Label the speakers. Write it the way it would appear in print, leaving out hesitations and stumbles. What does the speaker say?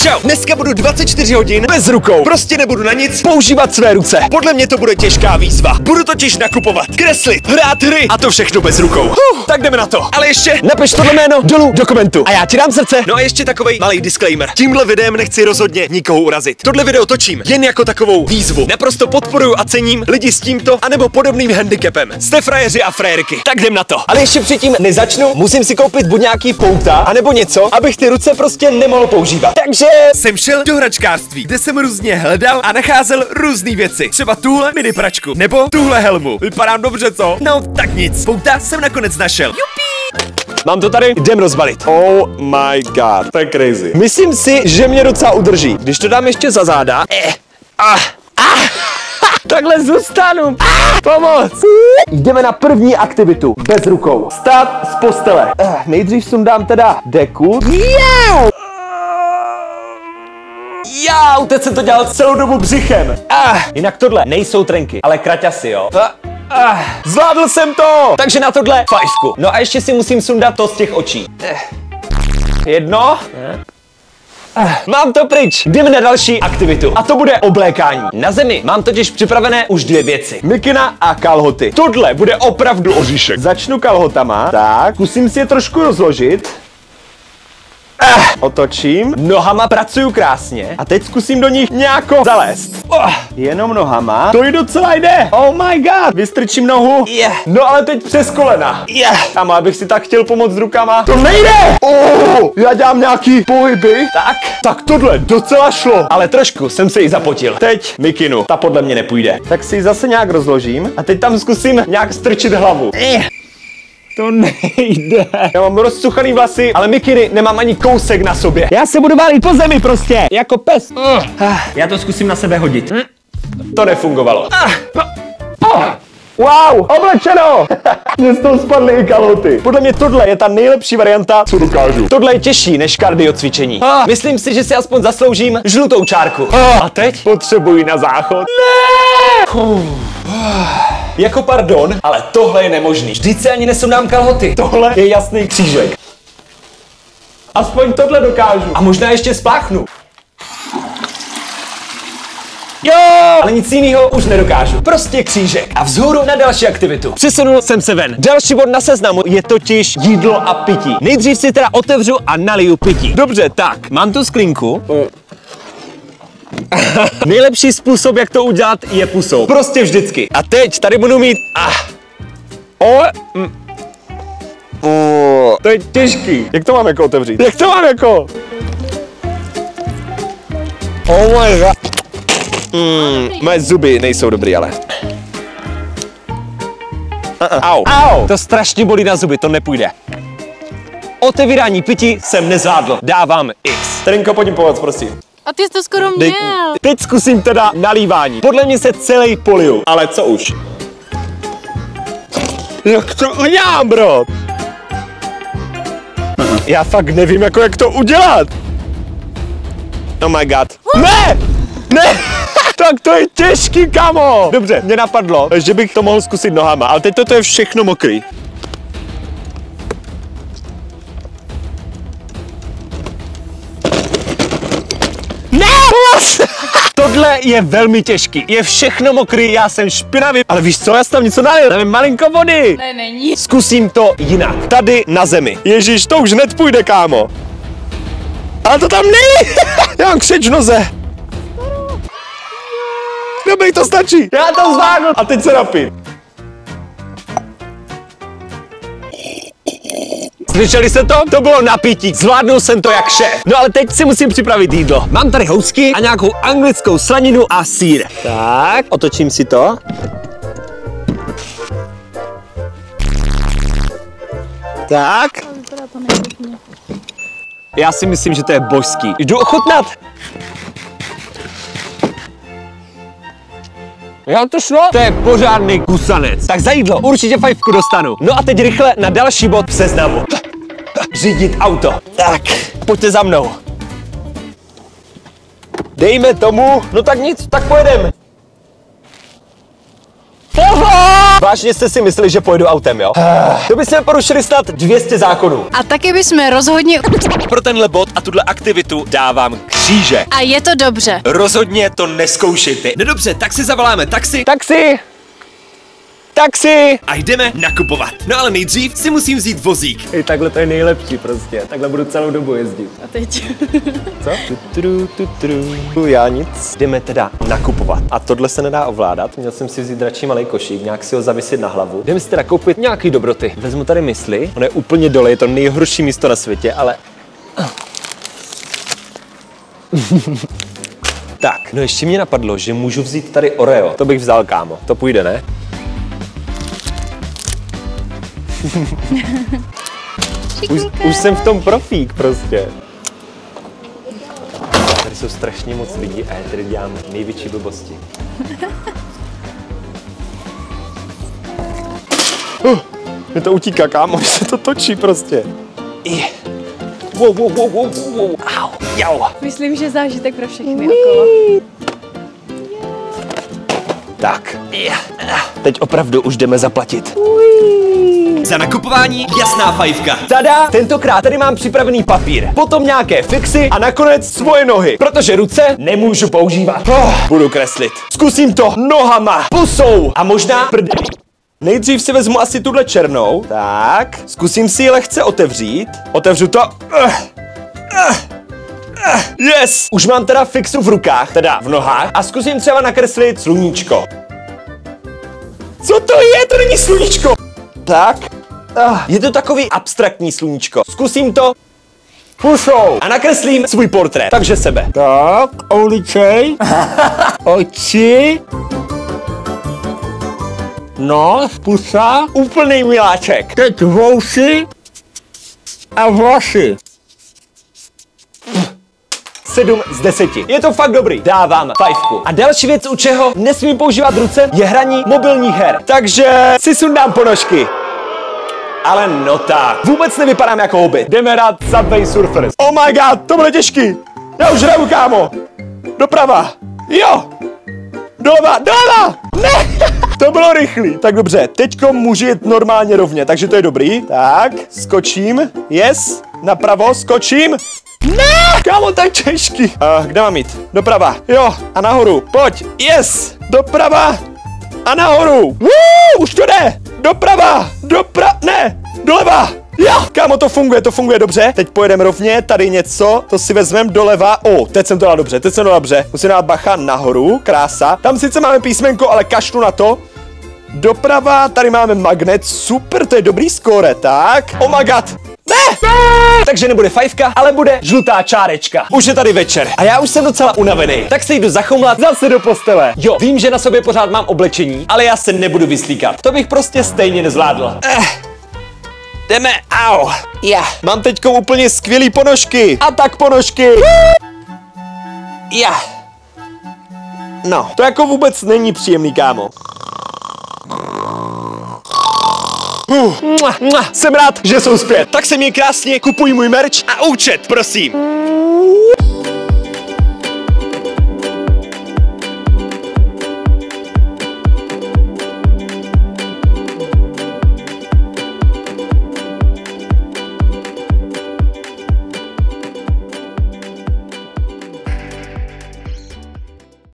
Speaker 1: Čau, dneska budu 24 hodin bez rukou. Prostě nebudu na nic používat své ruce. Podle mě to bude těžká výzva. Budu totiž nakupovat, kreslit, hrát hry a to všechno bez rukou. Tak jdeme na to. Ale ještě napiš tohle jméno dolů do komentu a já ti dám srdce. No a ještě takovej malý disclaimer. Tímhle videem nechci rozhodně nikoho urazit. Tohle video točím jen jako takovou výzvu. Naprosto podporuju a cením lidi s tímto anebo podobným handicapem. Jste frajeři a frajerky. Tak jdem na to. Ale ještě předtím než začnu, musím si koupit buď nějaký pouta anebo něco, abych ty ruce prostě nemohl používat. Takže jsem šel do hračkářství, kde jsem různě hledal a nacházel různé věci. Třeba tuhle mini pračku nebo tuhle helmu. Vypadám dobře, co? No tak nic. Pouta jsem nakonec našel. Jupi! Mám to tady, jdem rozbalit. Oh my god, to je crazy. Myslím si, že mě docela udrží. Když to dám ještě za záda. Takhle zůstanu. Pomoc. Jdeme na první aktivitu. Bez rukou. Stát z postele. Nejdřív sundám teda deku. Jau, teď jsem to dělal celou dobu břichem. Jinak tohle nejsou trenky, ale kraťasy, jo. Zvládl jsem to! Takže na tohle 5. No a ještě si musím sundat to z těch očí. Jedno. Mám to pryč. Jdeme na další aktivitu. A to bude oblékání. Na zemi mám totiž připravené už 2 věci. Mikina a kalhoty. Tohle bude opravdu oříšek. Začnu kalhotama. Tak, zkusím si je trošku rozložit. Otočím, nohama pracuju krásně a teď zkusím do nich nějako zalézt. Jenom nohama, to i docela jde. Oh my god, vystrčím nohu. No ale teď přes kolena. Tam, abych si tak chtěl pomoct rukama. To nejde. Já dělám nějaký pohyby. Tak tohle docela šlo. Ale trošku jsem se jí zapotil. Teď mikinu, ta podle mě nepůjde. Tak si ji zase nějak rozložím a teď tam zkusím nějak strčit hlavu. To nejde. Já mám rozsuchaný vlasy, ale mikiny nemám ani kousek na sobě. Já se budu válít po zemi prostě, jako pes. Já to zkusím na sebe hodit. To nefungovalo. Wow, oblečeno! Mně z toho spadly i kalhoty. Podle mě tohle je ta nejlepší varianta, co dokážu. Tohle je těžší než kardio cvičení. Myslím si, že si aspoň zasloužím žlutou čárku. A teď potřebuji na záchod. Ne! Jako pardon, ale tohle je nemožný. Vždyť se ani nesundám kalhoty. Tohle je jasný křížek. Aspoň tohle dokážu. A možná ještě spláchnu. Jo! Ale nic jiného už nedokážu. Prostě křížek. A vzhůru na další aktivitu. Přesunul jsem se ven. Další bod na seznamu je totiž jídlo a pití. Nejdřív si teda otevřu a naliju pití. Dobře, tak. Mám tu sklínku. Nejlepší způsob, jak to udělat, je pusou. Prostě vždycky. A teď tady budu mít... To je těžký. Jak to mám jako otevřít? Jak to mám jako? Oh my god. Moje zuby nejsou dobrý, ale... Au. To strašně bolí na zuby, to nepůjde. Otevírání pití jsem nezvládl. Dávám X. Trinko, pojď pomoct, prosím.
Speaker 2: A ty jsi to skoro měl.
Speaker 1: Teď zkusím teda nalívání. Podle mě se celý poliju. Ale co už? Jak to udělám, bro? Já fakt nevím, jako jak to udělat. Oh my god. Ne! Tak to je těžký, kamo. Dobře, mě napadlo, že bych to mohl zkusit nohama, ale teď toto je všechno mokrý. Tohle je velmi těžký, je všechno mokrý, já jsem špinavý, ale víš co, já jsem tam něco nalil, tam je malinko vody.
Speaker 2: Ne, není.
Speaker 1: Zkusím to jinak, tady na zemi. Ježíš, to už hned půjde, kámo. Ale to tam není, já mám křeč v noze. Dobrý, to stačí, já to zvládnu. A teď se napím. Slyšeli jste to? To bylo napití. Zvládnul jsem to jak šéf. No ale teď si musím připravit jídlo. Mám tady housky a nějakou anglickou slaninu a sýr. Tak, otočím si to. Tak. Já si myslím, že to je božský. Jdu ochutnat. Já to šlo? To je pořádný kusanec. Tak za jídlo určitě 5 dostanu. No a teď rychle na další bod v seznamu. Řídit auto. Tak, pojďte za mnou. Dejme tomu, no tak nic, tak pojedeme. Vážně jste si mysleli, že pojedu autem, jo? To by jsme porušili snad 200 zákonů.
Speaker 2: A taky bychom rozhodně...
Speaker 1: Pro tenhle bod a tuhle aktivitu dávám kříže.
Speaker 2: A je to dobře.
Speaker 1: Rozhodně to neskoušejte. No dobře, tak si zavoláme taxi. Taxi! Taxi! A jdeme nakupovat. No ale nejdřív si musím vzít vozík. I takhle to je nejlepší prostě. Takhle budu celou dobu jezdit.
Speaker 2: A teď?
Speaker 1: Co? Tutru. Já nic. Jdeme teda nakupovat. A tohle se nedá ovládat. Měl jsem si vzít radši malej košík, nějak si ho zavisit na hlavu. Jdeme si teda koupit nějaký dobroty. Vezmu tady mysli. Ono je úplně dole, je to nejhorší místo na světě, ale... Tak, no ještě mě napadlo, že můžu vzít tady Oreo. To bych vzal, kámo. To půjde, ne? Už jsem v tom profík prostě. Tady jsou strašně moc lidí a já tady dělám největší blbosti. Mě to utíká, kámo, že se to točí prostě. Wow. Au, jau.
Speaker 2: Myslím, že zážitek pro všechny okolo.
Speaker 1: Tak, teď opravdu už jdeme zaplatit. Za nakupování jasná fajfka. Tada! Tentokrát tady mám připravený papír, potom nějaké fixy a nakonec svoje nohy, protože ruce nemůžu používat. Budu kreslit. Zkusím to nohama, pusou a možná prdeli. Nejdřív si vezmu asi tuhle černou. Tak, zkusím si ji lehce otevřít. Otevřu to. Yes! Už mám teda fixu v rukách, teda v nohách a zkusím třeba nakreslit sluníčko. Co to je? To není sluníčko! Tak. Je to takový abstraktní sluníčko. Zkusím to. Pusou. A nakreslím svůj portrét. Takže sebe. Tak, obličej. Oči. Nos, pusa. Úplný miláček. Teď vousy a vlasy. 7 z 10. Je to fakt dobrý. Dávám fajfku. A další věc, u čeho nesmím používat ruce, je hraní mobilních her. Takže si sundám ponožky. Ale no tak. Vůbec nevypadám jako hobit. Jdeme hrát Subway Surfers. Oh my god, to bude těžký. Já už hraju, kámo. Doprava. Jo. Doleva. Ne. To bylo rychlý. Tak dobře, teďko můžu jít normálně rovně, takže to je dobrý. Tak, skočím. Yes. Napravo, skočím. Ne! Kámo, tak těžký. Kde mám jít? Doprava. Jo. A nahoru. Pojď. Yes. Doprava. A nahoru. Už to jde. Doprava. Ne. Doleva. Jo. Kámo, to funguje dobře. Teď pojedeme rovně. Tady něco. To si vezmeme doleva. Teď jsem to dal dobře. Musím dát bacha nahoru. Krása. Tam sice máme písmenko, ale kašlu na to. Doprava. Tady máme magnet. Super, to je dobrý skóre. Tak. Oh my god. Ne! Takže nebude fajfka, ale bude žlutá čárečka. Už je tady večer a já už jsem docela unavený. Tak se jdu zachomlat zase do postele. Jo, vím, že na sobě pořád mám oblečení, ale já se nebudu vyslíkat. To bych prostě stejně nezvládl. Jdeme, au. Mám teďko úplně skvělý ponožky. A tak ponožky. No, to jako vůbec není příjemný, kámo. Jsem rád, že jsou zpět. Tak se mě krásně, kupuj můj merch a účet, prosím.